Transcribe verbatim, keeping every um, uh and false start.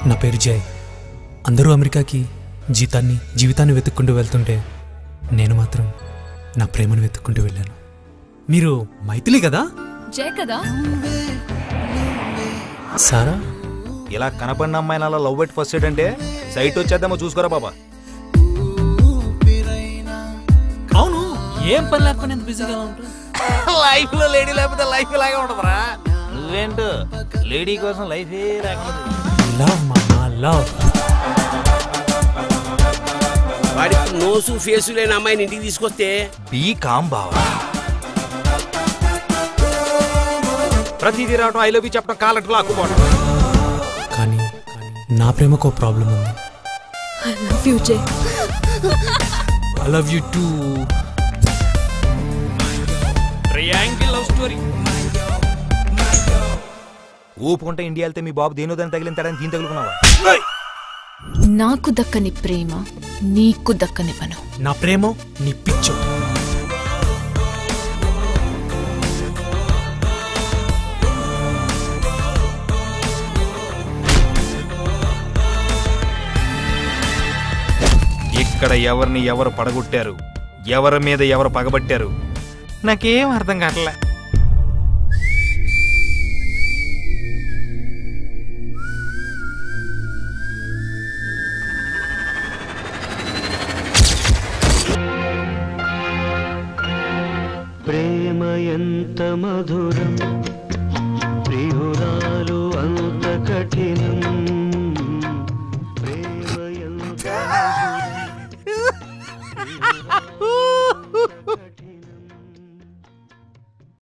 నా పేరు జయ్. అందరూ అమెరికాకి జీతాన్ని జీవితాన్ని వెతుక్కుంటూ వెళ్తుంటే నేను మాత్రం నా ప్రేమను వెతుక్కుంటూ వెళ్ళాను. మీరు మైథిలి కదా? జయ్ కదా? సారా? ఇలా కనపడిన అమ్మాయి అలా లవ్ ఎట్ ఫస్ట్ సైట్ అంటే సైట్ వచ్చేద్దామో చూసుకోరా బాబా. అవును, ఏం పని లేకపోతే ఎంత బిజీగా ఉంటావు? లైఫ్ లో లేడీ లేకపోతే లైఫ్ ఇలాగే ఉండదురా. నువ్వేంటో లేడీ కోసం లైఫ్ ఏ రాకుండా. లవ్ మామా లవ్. వాడికి నోసు ఫేసు లేని అమ్మాయిని ఇంటికి తీసుకొస్తే బీ కామ్ బావా. ప్రతిదీ రావటం ఐ లవ్ యూ చెప్పడం కాలట్టు లాక్కుపోవడం. కానీ నా ప్రేమకు ప్రాబ్లం ఉంది. I love you Jay. I love you too. Triangle love story. ఊపుకుంటే ఇండియా వెళ్తే మీ బాబు దేనో దాన్ని తగిలింతాడని దీని తగులుకున్నావా? నాకు దక్కని ప్రేమ నీకు దక్కనివ్వను. నా ప్రేమ నీ పిచ్చు. ఇక్కడ ఎవరిని ఎవరు పడగొట్టారు, ఎవరి మీద ఎవరు పగబట్టారు నాకేం అర్థం కావట్లే. ప్రేమ ఎంత మధురం, ప్రియురాలు అంత కఠినం. ప్రేమ ఎంత మధురం.